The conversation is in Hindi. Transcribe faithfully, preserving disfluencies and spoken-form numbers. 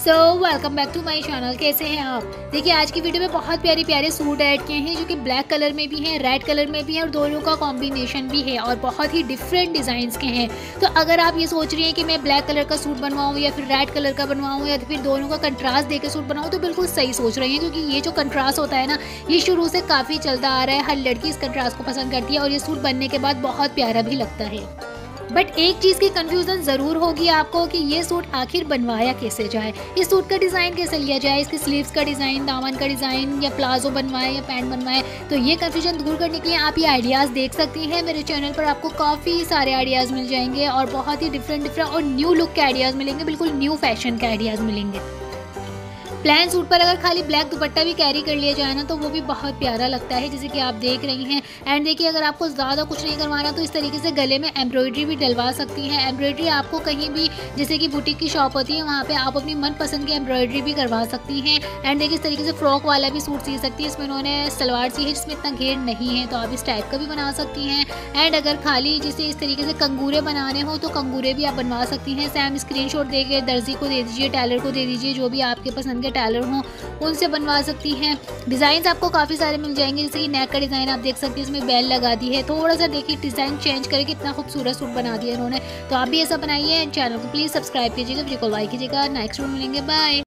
So welcome back to my channel. कैसे हैं आप? देखिए, आज की वीडियो में बहुत प्यारे प्यारे सूट ऐड किए हैं जो कि ब्लैक कलर में भी हैं, रेड कलर में भी हैं और दोनों का कॉम्बिनेशन भी है और बहुत ही डिफरेंट डिज़ाइंस के हैं। तो अगर आप ये सोच रही हैं कि मैं ब्लैक कलर का सूट बनवाऊँ या फिर रेड कलर का बनवाऊँ या फिर दोनों का कंट्रास्ट देकर सूट बनाऊँ, तो बिल्कुल सही सोच रही हैं, क्योंकि ये जो कंट्रास्ट होता है ना, ये शुरू से काफ़ी चलता आ रहा है। हर लड़की इस कंट्रास्ट को पसंद करती है और ये सूट बनने के बाद बहुत प्यारा भी लगता है। बट एक चीज़ की कंफ्यूजन ज़रूर होगी आपको कि ये सूट आखिर बनवाया कैसे जाए, इस सूट का डिज़ाइन कैसे लिया जाए, इसके स्लीव्स का डिज़ाइन, दामन का डिज़ाइन, या प्लाजो बनवाए या पैंट बनवाए। तो ये कंफ्यूजन दूर करने के लिए आप ये आइडियाज़ देख सकती हैं। मेरे चैनल पर आपको काफ़ी सारे आइडियाज़ मिल जाएंगे और बहुत ही डिफरेंट डिफरेंट और न्यू लुक के आइडियाज़ मिलेंगे, बिल्कुल न्यू फैशन के आइडियाज़ मिलेंगे। प्लेन सूट पर अगर खाली ब्लैक दुपट्टा भी कैरी कर लिया जाए ना, तो वो भी बहुत प्यारा लगता है, जैसे कि आप देख रही हैं। एंड देखिए, अगर आपको ज़्यादा कुछ नहीं करवाना तो इस तरीके से गले में एम्ब्रॉयडरी भी डलवा सकती हैं। एम्ब्रॉयडरी आपको कहीं भी, जैसे कि बुटीक की शॉप होती है, वहाँ पे आप अपनी मनपसंद की एम्ब्रॉयडरी भी करवा सकती हैं। एंड देखिए, इस तरीके से फ्रॉक वाला भी सूट सी सकती है। इसमें उन्होंने सलवार सी है जिसमें इतना घेर नहीं है, तो आप इस टाइप का भी बना सकती हैं। एंड अगर खाली जैसे इस तरीके से कंगूरे बनाने हो तो कंगूरे भी आप बनवा सकती हैं। सेम स्क्रीनशॉट दे के दर्जी को दे दीजिए, टेलर को दे दीजिए, जो भी आपके पसंद के टेलर हों उनसे बनवा सकती हैं। डिज़ाइन आपको काफ़ी सारे मिल जाएंगे, जैसे कि नेक का डिज़ाइन आप देख सकते हैं, इसमें बेल लगा दी है। थोड़ा सा देखिए डिज़ाइन चेंज करके इतना खूबसूरत सूट बना दिया इन्होंने। तो आप भी ऐसा बनाइए। चैनल को प्लीज़ सब्सक्राइब कीजिएगा, वीडियो को लाइक कीजिएगा। नेक्स्ट वीडियो मिलेंगे, बाय।